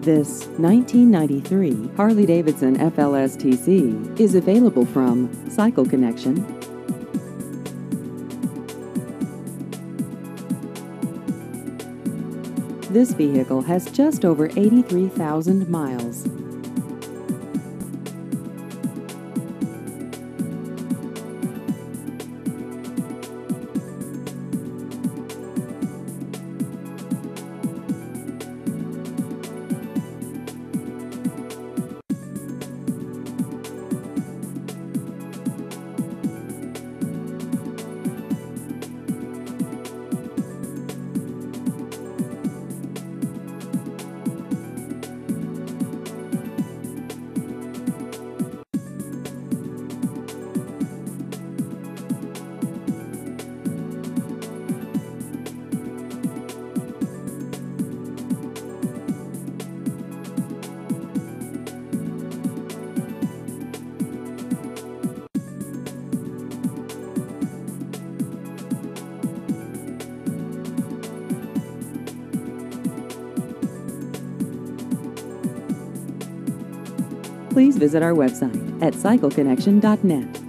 This 1993 Harley-Davidson FLSTC is available from Cycle Connection. This vehicle has just over 83,000 miles. Please visit our website at cycleconnection.net.